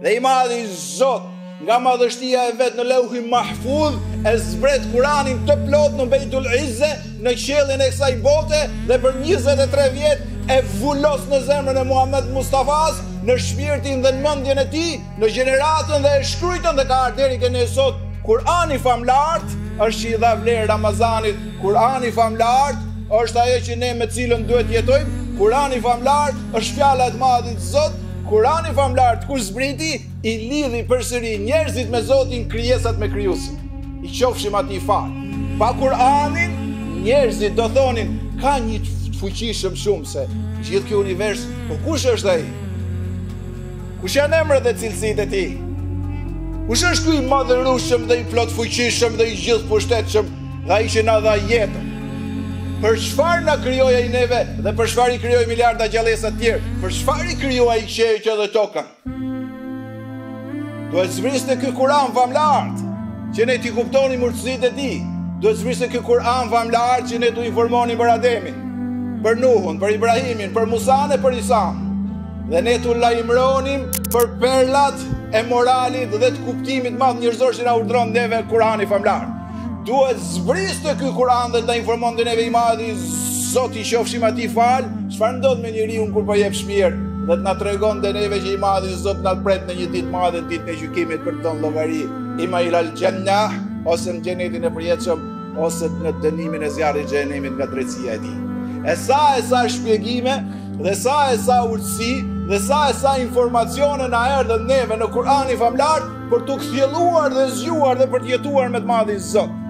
Dhe i madhi Zot, nga madhështia e vetë në Lauhi Mahfudh, e zbret Kuranin të plot në Bejtul Izze, në qiellin e kësaj bote, dhe për 23 vjet e vullos në zemrën e Muhammed Mustafas, në shpirtin dhe në mendjen e tij, në gjeneratën dhe e shkrujtën dhe ka ardhur deri këne sot. Kurani famlart është që i dha vlerë Ramazanit. Kurani famlart është ajo që ne me cilën duhet jetojmë. Kurani famlart është fjala e madhit Zot. Kurani famlart kur zbriti i lidhi përsëri njerëzit me Zotin, krijesat me krijuesin. I qofshim atij fal. Pa Kur'anin njerëzit do thonin ka një fuqishëm shumë se gjithë ky univers, po kush është ai? Kush janë emrat dhe cilësitë e tij? Kush është ky i madhërueshëm dhe i plot fuqishëm dhe i gjithë pushtetshëm, dhe ai që na dha jetën? Për çfarë na krijoi ai neve dhe për çfarë i krijoi miliarda gjallësa të tjerë? Për çfarë i krijoi ai qiellin dhe tokën? Duhet zbriste ky Kur'an famlart që ne t'i kuptonim urtësitë e tij. Duhet zbriste ky Kur'an famlart që ne t'u informonim për Ademin, për Nuhun, për Ibrahimin, për Musan e për Isan. Dhe ne t'u lajmëronim për perlat e moralit dhe të kuptimit madh njerëzor që na urdhron neve Kur'ani famlar. Duhet zbriste ky Kur'an dhe ta informonte neve i madhi Zot, i qofshim atij fal, çfarë ndodh me njeriu kur po jep shpirt dhe të na tregonte neve që i madhi Zot na pret në një ditë madhe, ditën e gjykimit për të dhënë llogari, ima ilal jannah, ose në xhenetin e përjetshëm, ose në dënimin e zjarrit të xhenemit nga drejtësia e tij. E sa shpjegime dhe sa urtësi dhe sa informacione na erdhën neve në Kur'ani famlar për të kthjelluar dhe zgjuar dhe për të jetuar me të madhin Zot.